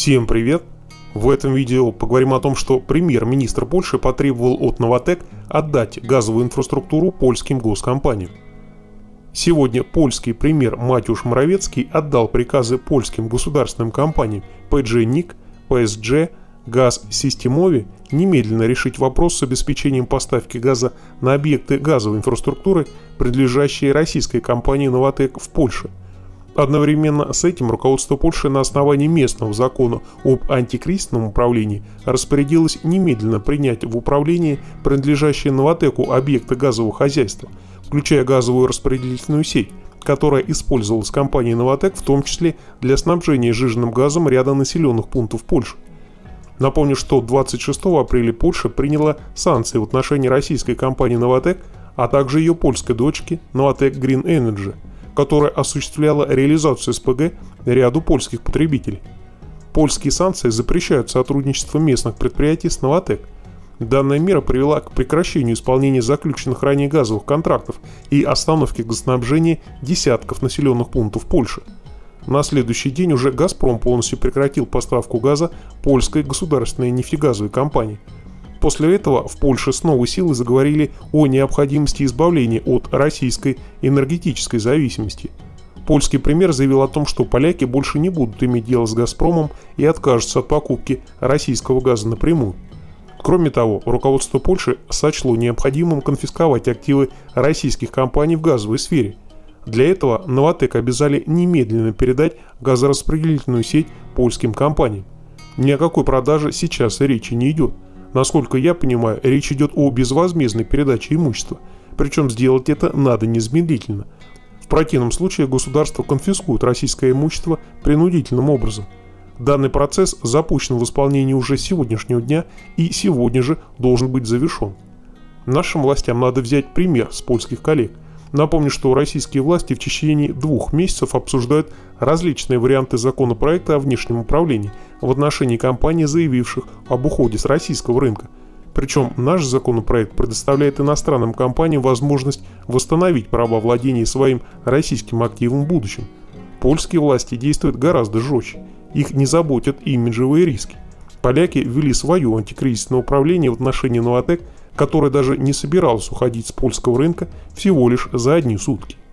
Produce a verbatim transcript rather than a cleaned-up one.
Всем привет! В этом видео поговорим о том, что премьер-министр Польши потребовал от Nowatek отдать газовую инфраструктуру польским госкомпаниям. Сегодня польский премьер Матюш Моровецкий отдал приказы польским государственным компаниям пэ джи ник, пэ эс джи, Газ Системови немедленно решить вопрос с обеспечением поставки газа на объекты газовой инфраструктуры, принадлежащие российской компании Nowatek в Польше. Одновременно с этим руководство Польши на основании местного закона об антикризисном управлении распорядилось немедленно принять в управление принадлежащие Nowatek объекты газового хозяйства, включая газовую распределительную сеть, которая использовалась компанией Nowatek в том числе для снабжения сжиженным газом ряда населенных пунктов Польши. Напомню, что двадцать шестого апреля Польша приняла санкции в отношении российской компании Nowatek, а также ее польской дочки Nowatek Green Energy, которая осуществляла реализацию эс пэ гэ ряду польских потребителей. Польские санкции запрещают сотрудничество местных предприятий с Nowatek. Данная мера привела к прекращению исполнения заключенных ранее газовых контрактов и остановке газоснабжения десятков населенных пунктов Польши. На следующий день уже «Газпром» полностью прекратил поставку газа польской государственной нефтегазовой компании. После этого в Польше с новой силой заговорили о необходимости избавления от российской энергетической зависимости. Польский премьер заявил о том, что поляки больше не будут иметь дело с «Газпромом» и откажутся от покупки российского газа напрямую. Кроме того, руководство Польши сочло необходимым конфисковать активы российских компаний в газовой сфере. Для этого Nowatek обязали немедленно передать газораспределительную сеть польским компаниям. Ни о какой продаже сейчас речи не идет. Насколько я понимаю, речь идет о безвозмездной передаче имущества, причем сделать это надо незамедлительно. В противном случае государство конфискует российское имущество принудительным образом. Данный процесс запущен в исполнении уже с сегодняшнего дня и сегодня же должен быть завершен. Нашим властям надо взять пример с польских коллег. Напомню, что российские власти в течение двух месяцев обсуждают различные варианты законопроекта о внешнем управлении в отношении компаний, заявивших об уходе с российского рынка. Причем наш законопроект предоставляет иностранным компаниям возможность восстановить права владения своим российским активом в будущем. Польские власти действуют гораздо жестче. Их не заботят имиджевые риски. Поляки ввели свое антикризисное управление в отношении Nowatek, которая даже не собиралась уходить с польского рынка всего лишь за одни сутки.